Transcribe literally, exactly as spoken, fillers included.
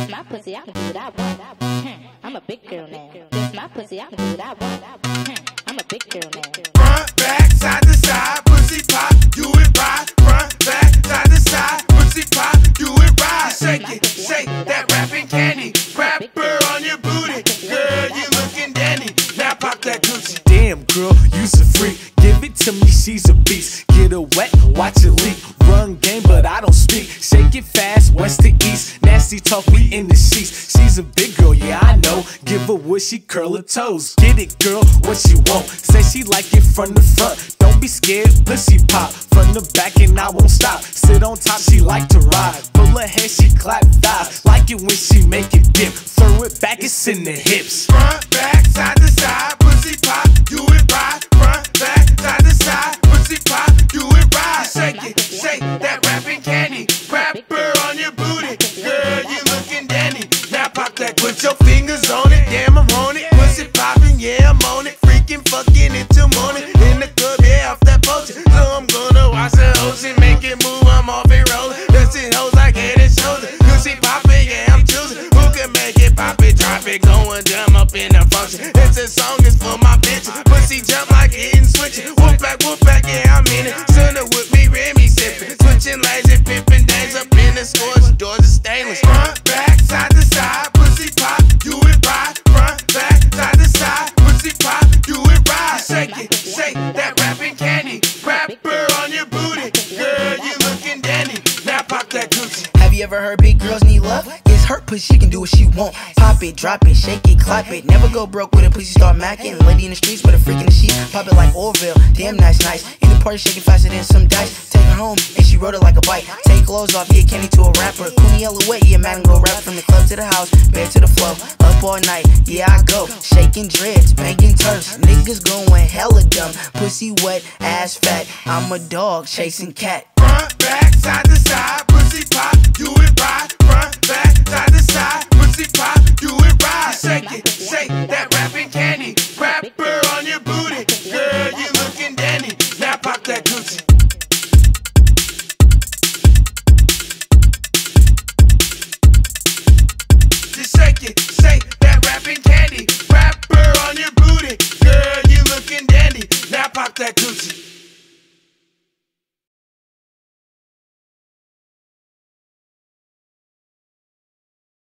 This my pussy, I can do what I want. Hmm, I'm a big girl now. This my pussy, I can do what I want. Hmm, I'm a big girl now. Front, back, side to side, pussy pop, do it right. Front, back, side to side, pussy pop, do it right. Shake it, shake that rapping candy. Rapper on your booty, girl, you looking dandy. Now pop that Gucci. Damn girl, you's a freak. Give it to me, she's a beast. Get her wet, watch it leak. Run game, but I don't speak. Shake it fast, west to east. Nasty talk, we in the sheets. She's a big girl, yeah I know. Give her what she curl her toes. Get it, girl, what she want. Say she like it from the front. Don't be scared, pussy pop. From the back and I won't stop. Sit on top, she like to ride. Pull her hair, she clap thighs. Like it when she make it dip. Throw it back, it's in the hips. Front, back, side to side, pussy pop, do it right. Front, back, side to side, pussy pop, do it right. Shake it, shake that rapping candy. Rapper on your booty, girl, you looking dandy. Now pop that, put your fingers on it. Damn, I'm on it. Pussy popping, yeah, I'm on it. Freaking fucking until morning. In the club, yeah, off that potion. So I'm gonna watch the ocean, make it move. I'm off it rolling. Dustin' hoes like head and shoulders. Pussy popping, yeah, I'm choosing. Who can make it pop it, drop it, going dumb up in the function. It's a song, it's for my bitches. Pussy jump like hitting switching. Whoop back, whoop back, yeah, I mean it. Sooner with me, Remy sipping. Switching lanes and pimping days up in the scores. Doors are stainless. Front, back, side to side, pussy pop, do it right. Front, back, side to side, pussy pop, do it right. Shake it, shake that rapping candy. Rapper on your booty, girl, you looking dandy. Now pop that Gucci. Have you ever heard big girls need love? It's her pussy, she can do what she want. Pop it, drop it, shake it, clap it. Never go broke with a pussy, start macking. Lady in the streets with a freak in the sheets. Pop it like Orville, damn nice, nice. In the party shaking faster than some dice. Take her home and she rode it like a bike. Take clothes off, yeah, Kenny to a rapper. Cooney yellow wet, yeah, Madden go rap. From the club to the house, bed to the flow. Up all night, yeah, I go. Shaking dreads, banging turfs. Niggas going hella dumb. Pussy wet, ass fat. I'm a dog chasing cat. Front, back, side to side, pussy pop.